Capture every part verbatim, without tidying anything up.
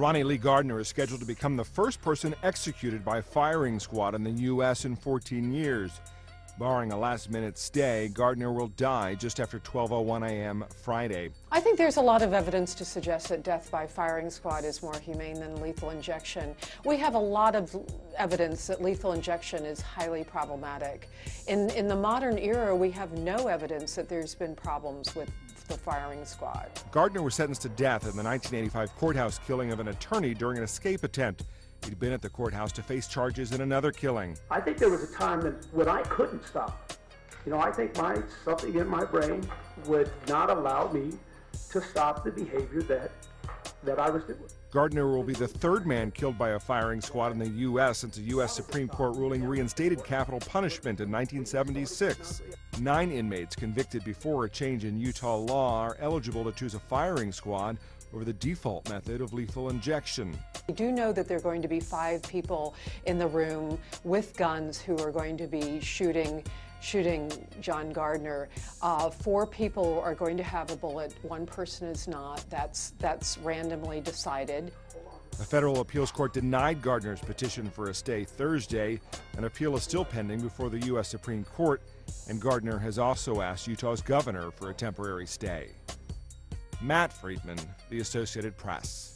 Lonnie Lee Gardner is scheduled to become the first person executed by firing squad in the U S in fourteen years. Barring a last-minute stay, Gardner will die just after twelve oh one a m Friday. I think there's a lot of evidence to suggest that death by firing squad is more humane than lethal injection. We have a lot of evidence that lethal injection is highly problematic. In, in the modern era, we have no evidence that there's been problems with the firing squad. Gardner was sentenced to death in the nineteen eighty-five courthouse killing of an attorney during an escape attempt. He'd been at the courthouse to face charges in another killing. I think there was a time that when I couldn't stop. You know, I think my something in my brain would not allow me to stop the behavior that that I was doing. Gardner will be the third man killed by a firing squad in the U S since a U S Supreme Court ruling reinstated capital punishment in nineteen seventy-six. Nine inmates convicted before a change in Utah law are eligible to choose a firing squad over the default method of lethal injection. We do know that there are going to be five people in the room with guns who are going to be shooting shooting John Gardner. Uh, four people are going to have a bullet. One person is not. That's, that's randomly decided. A federal appeals court denied Gardner's petition for a stay Thursday. An appeal is still pending before the U S Supreme Court, and Gardner has also asked Utah's governor for a temporary stay. Matt Friedman, The Associated Press.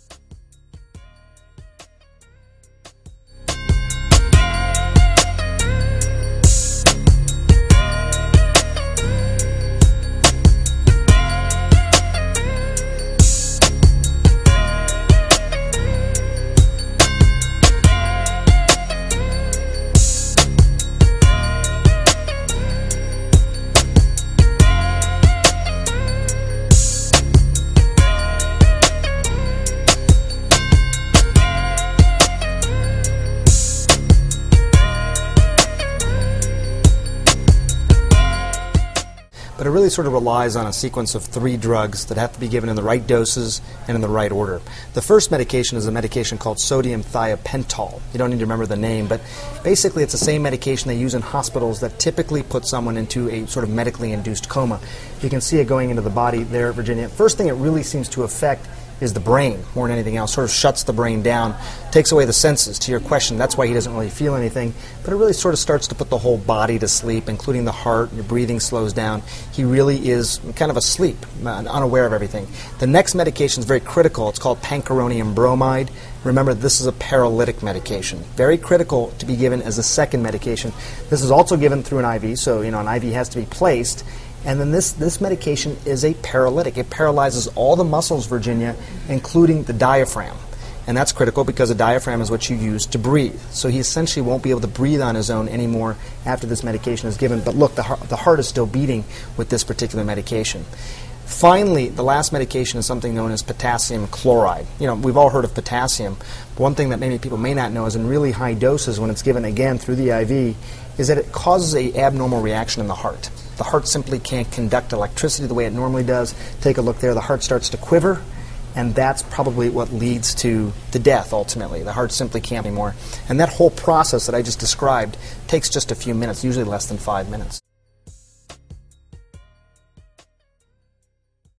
But it really sort of relies on a sequence of three drugs that have to be given in the right doses and in the right order. The first medication is a medication called sodium thiopental. You don't need to remember the name, but basically it's the same medication they use in hospitals that typically put someone into a sort of medically induced coma. You can see it going into the body there, Virginia. First thing it really seems to affect is the brain more than anything else. Sort of shuts the brain down, takes away the senses. To your question, that's why he doesn't really feel anything, but it really sort of starts to put the whole body to sleep, including the heart. Your breathing slows down. He really is kind of asleep, unaware of everything. The next medication is very critical. It's called pancuronium bromide. Remember, this is a paralytic medication. Very critical to be given as a second medication. This is also given through an I V, so you know an I V has to be placed. And then this, this medication is a paralytic. It paralyzes all the muscles, Virginia, including the diaphragm. And that's critical because the diaphragm is what you use to breathe. So he essentially won't be able to breathe on his own anymore after this medication is given. But look, the heart, the heart is still beating with this particular medication. Finally, the last medication is something known as potassium chloride. You know, we've all heard of potassium. But one thing that many people may not know is in really high doses, when it's given again through the I V, is that it causes an abnormal reaction in the heart. The heart simply can't conduct electricity the way it normally does. Take a look there. The heart starts to quiver, and that's probably what leads to the death, ultimately. The heart simply can't anymore. And that whole process that I just described takes just a few minutes, usually less than five minutes.